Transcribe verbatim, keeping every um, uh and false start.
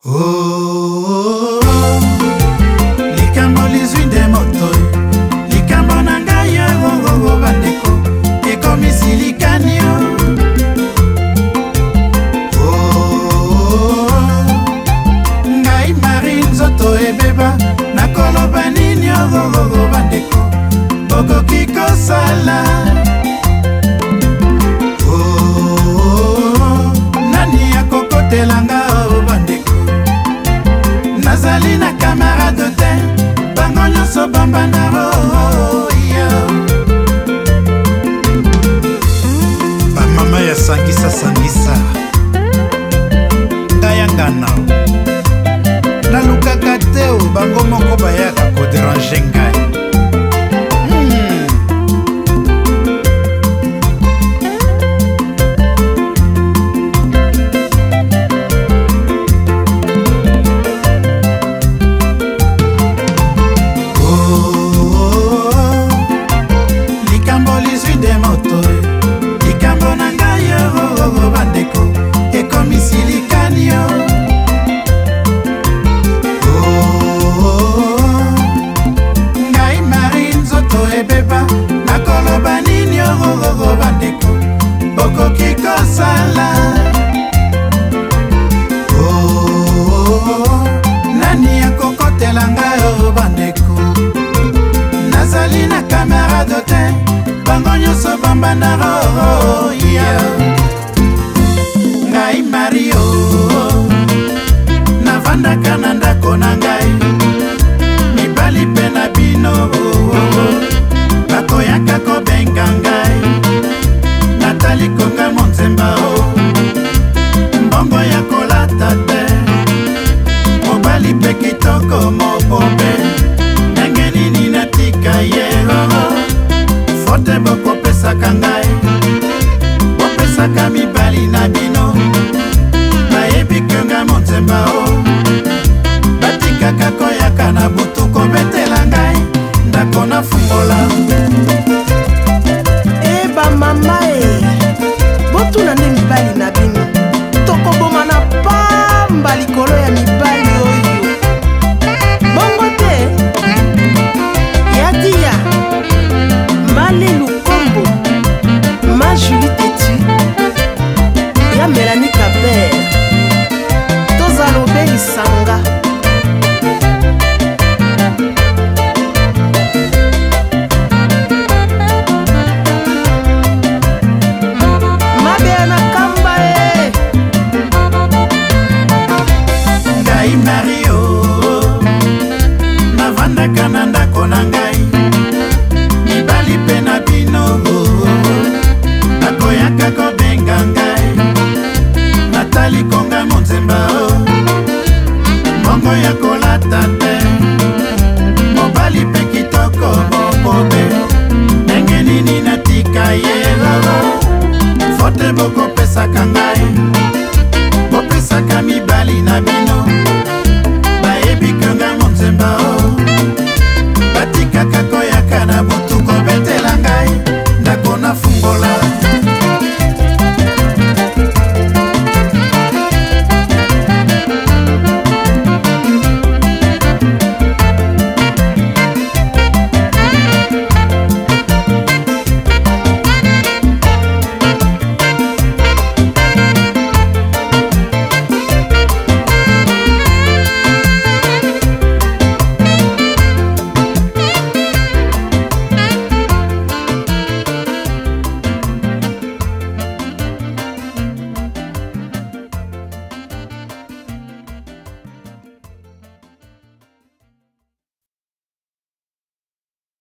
Oh, likambo lizwi nde moto likambo na ngai ogogo bandeko ekomisi likani yo. Oh, ngai mari nzoto ebeba nakoloba nini ogogo bandeko bokoki kosala. Oh, nani akokotelanga o bandeko nazali na camarade te bango nyonso bambanda roya. Bamama ya sangisa sangisa ngayangana nalukaka te o bango moko bayaka koderange ngai. Nazali na camarade te bango nyonso bambanda roya. Ngai Mario navandaka na ndako na ngai mibali mpe na bino bakoyaka kobenga ngai Natali Konga Monzemba o mbongo ya kolata te mobali mpe kitoko mobobe ndenge nini natika ye. Fote bokopesaka ngai bopesaka mibali na bino bayebi Konga Monzemba o batikaka koyaka na butu kobetela ngai ndako na fungola. Eba mama e botuna nde mibali na bino tokoboma na pamba likolo ya mibali oyo bongo te yadia Male Lukombo ma Julie Tetu ya Mélanie Kaber tozalobe lisanga mabea na kamba e. Ngai Mario navandaka na ndako na ngai mibali mpe na bino bakoyaka kobenga ngai Natali Konga Monzemba o mbongo ya kolata te mobali mpe kitoko bobobe ndenge nini natika ye. Fote bokopesaka ngai bopesaka mibali na bino